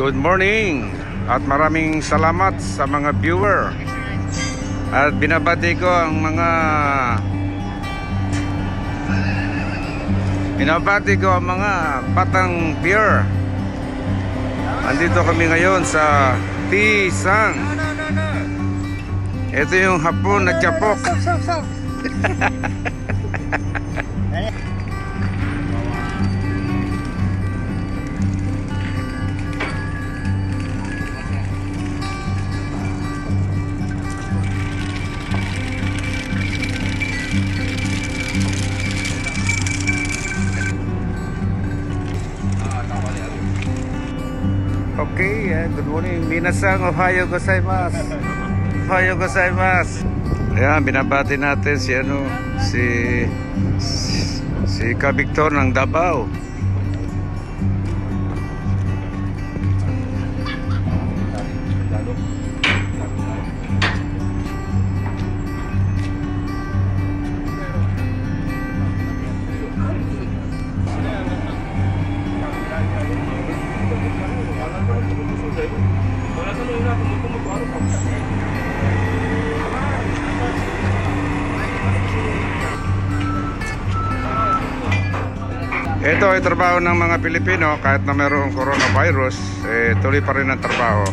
Good morning at maraming salamat sa mga viewer. At binabati ko ang mga Batang Pier. Andito kami ngayon sa Tisang. Ito yung hapon na Chapok. Okay, good morning. Minasang Ohayo gozaimasu. Ohayo gozaimasu. Ayan, binabati natin si Ka Victor ng Davao. Ito ay trabaho ng mga Pilipino. Kahit na mayroong coronavirus, tuloy pa rin ang trabaho.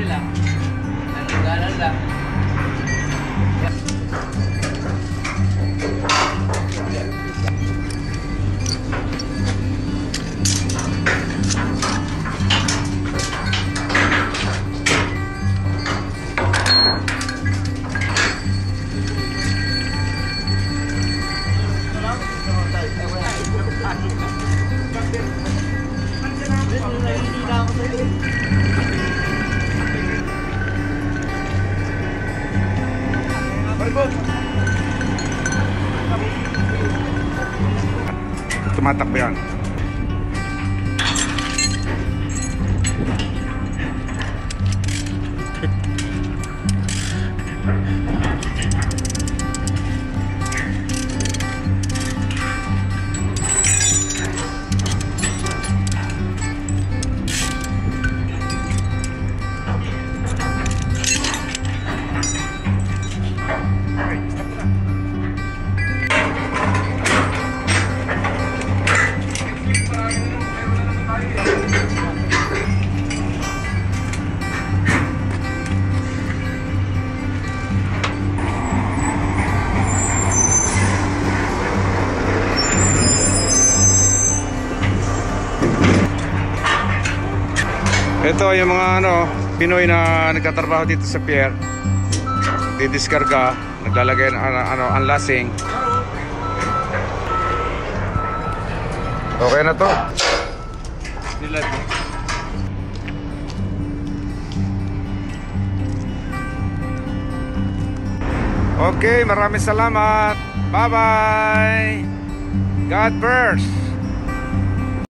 Tumatakbo yan. Ito yung mga Pinoy na nagtatrabaho dito sa pier. Didiskarga, naglalagay ng unlasing. Okay na to. Okay, maraming salamat. Bye-bye. God first.